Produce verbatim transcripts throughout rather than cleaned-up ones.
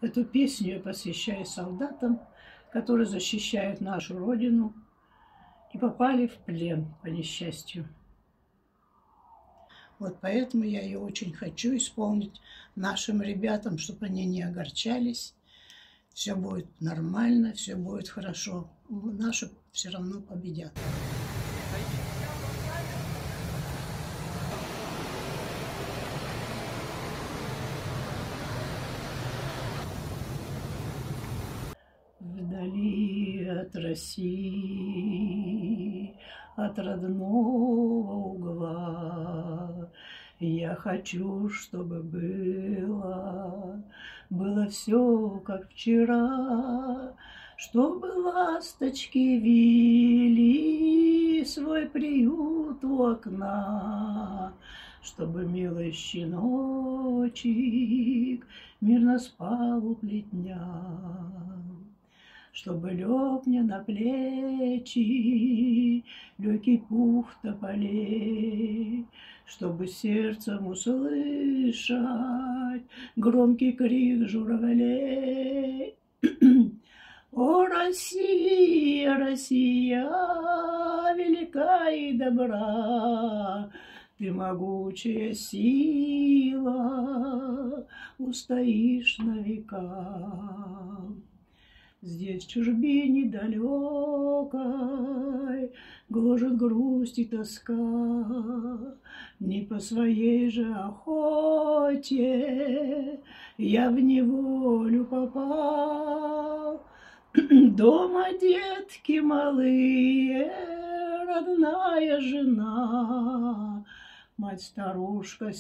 Эту песню я посвящаю солдатам, которые защищают нашу Родину и попали в плен по несчастью. Вот поэтому я ее очень хочу исполнить нашим ребятам, чтобы они не огорчались. Все будет нормально, все будет хорошо. Наши все равно победят. Вдали от России, от родного угла, я хочу, чтобы было, было все, как вчера, чтобы ласточки вили свой приют у окна, чтобы милый щеночек мирно спал у плетня. Чтобы лег мне на плечи легкий пух тополей, чтобы сердцем услышать громкий крик журавлей. О, Россия, Россия, велика и добра, ты могучая сила, устоишь на века. Здесь в чужбине далекой гложет грусть и тоска, не по своей же охоте я в неволю попал. Дома детки малые, родная жена, мать-старушка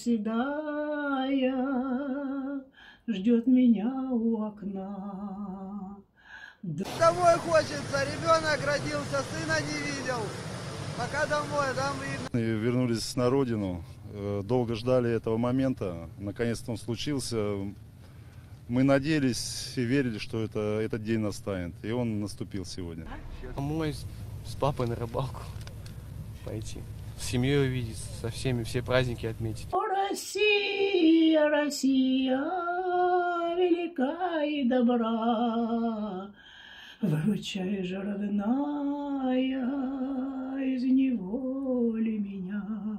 седая ждет меня у окна. Домой хочется, ребенок родился, сына не видел. Пока домой, там видно. Вернулись на родину, долго ждали этого момента, наконец-то он случился. Мы надеялись и верили, что это, этот день настанет, и он наступил сегодня. Домой с папой на рыбалку пойти, с семьей увидеться, со всеми, все праздники отметить. О, Россия, Россия, велика и добра, выручай же, родная, из неволи меня.